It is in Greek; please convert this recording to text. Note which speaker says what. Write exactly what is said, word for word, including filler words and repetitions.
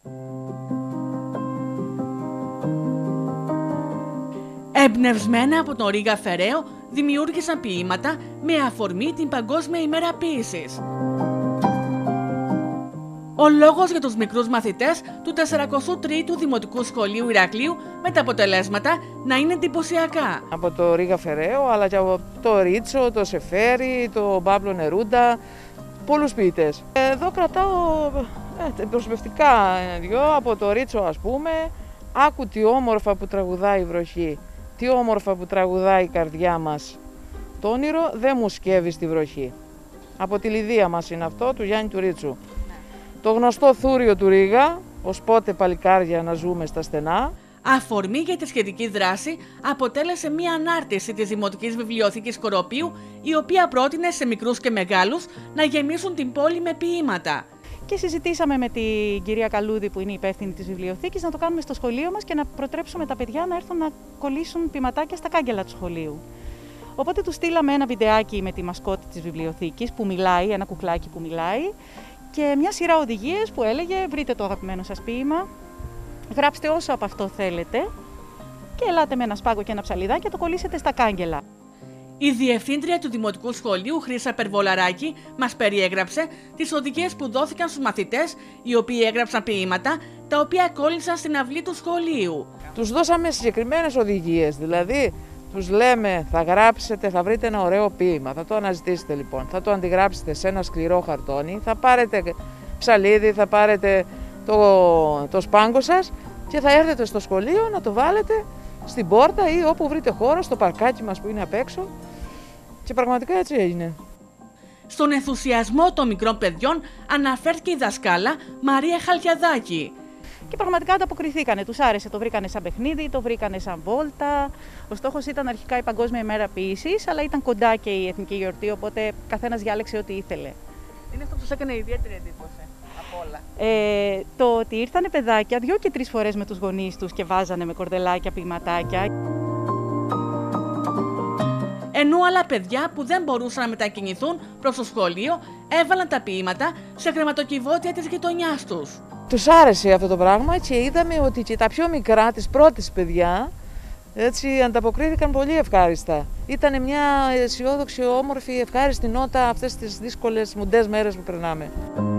Speaker 1: Εμπνευσμένα από τον Ρίγα Φεραίο, δημιούργησαν ποίηματα με αφορμή την Παγκόσμια ημέρα ποίησης. Ο λόγος για τους μικρούς μαθητές του τετρακοστού τρίτου Δημοτικού Σχολείου Ηρακλείου με τα αποτελέσματα να είναι εντυπωσιακά.
Speaker 2: Από το Ρίγα Φεραίο, αλλά και από το Ρίτσο, το Σεφέρι, το Παύλο Νερούντα, πολλούς ποιητές. Εδώ κρατάω ε, προσωπευτικά δυο, από το Ρίτσο ας πούμε, άκου τι όμορφα που τραγουδάει η βροχή, τι όμορφα που τραγουδάει η καρδιά μας. Το όνειρο δεν μου σκεύει στη βροχή. Από τη Λιδία μας είναι αυτό, του Γιάννη του Ρίτσου. Το γνωστό θούριο του Ρίγα, ως πότε παλικάρια να ζούμε στα στενά.
Speaker 1: Αφορμή για τη σχετική δράση αποτέλεσε μία ανάρτηση της Δημοτικής Βιβλιοθήκης Κοροπείου, η οποία πρότεινε σε μικρούς και μεγάλους να γεμίσουν την πόλη με ποίηματα.
Speaker 3: Και συζητήσαμε με την κυρία Καλούδη, που είναι η υπεύθυνη της βιβλιοθήκης, να το κάνουμε στο σχολείο μας και να προτρέψουμε τα παιδιά να έρθουν να κολλήσουν ποιηματάκια στα κάγκελα του σχολείου. Οπότε του στείλαμε ένα βιντεάκι με τη μασκότη της βιβλιοθήκης που μιλάει, ένα κουκλάκι που μιλάει, και μια σειρά οδηγίες που έλεγε: βρείτε το αγαπημένο σας ποίημα, γράψτε όσο από αυτό θέλετε και ελάτε με ένα σπάγκο και ένα ψαλιδάκι και το κολλήσετε στα κάγκελα.
Speaker 1: Η διευθύντρια του Δημοτικού Σχολείου, Χρύσα Περβολαράκη, μας περιέγραψε τις οδηγίες που δόθηκαν στους μαθητές, οι οποίοι έγραψαν ποίηματα, τα οποία κόλλησαν στην αυλή του σχολείου.
Speaker 2: Τους δώσαμε συγκεκριμένες οδηγίες, δηλαδή τους λέμε θα γράψετε, θα βρείτε ένα ωραίο ποίημα, θα το αναζητήσετε λοιπόν, θα το αντιγράψετε σε ένα σκληρό χαρτόνι, θα πάρετε ψαλίδι, θα πάρετε το, το σπάγκο σας και θα έρθετε στο σχολείο να το βάλετε στην πόρτα ή όπου βρείτε χώρο, στο παρκάκι μας που είναι απ' έξω, και πραγματικά έτσι έγινε.
Speaker 1: Στον ενθουσιασμό των μικρών παιδιών αναφέρθηκε η δασκάλα Μαρία Χαλιαδάκη.
Speaker 3: Και πραγματικά ανταποκριθήκανε, τους άρεσε, το βρήκανε σαν παιχνίδι, το βρήκανε σαν βόλτα. Ο στόχος ήταν αρχικά η Παγκόσμια ημέρα ποίησης, αλλά ήταν κοντά και η Εθνική Γιορτή, οπότε καθένας διάλεξε ό,τι ήθελε.
Speaker 1: Είναι αυτό που σας έκανε ιδιαίτερη εντύπωση από όλα.
Speaker 3: Ε, το ότι ήρθανε παιδάκια δυο και τρεις φορές με τους γονείς τους και βάζανε με κορδελάκια ποιηματάκια.
Speaker 1: Ενώ άλλα παιδιά που δεν μπορούσαν να μετακινηθούν προς το σχολείο έβαλαν τα ποίηματα σε γραμματοκιβώτια της γειτονιάς τους.
Speaker 2: Τους άρεσε αυτό το πράγμα και είδαμε ότι και τα πιο μικρά της πρώτης παιδιά έτσι ανταποκρίθηκαν πολύ ευχάριστα. Ήταν μια αισιόδοξη, όμορφη, ευχάριστη νότα αυτές τις δύσκολες μουντές μέρες που περνάμε.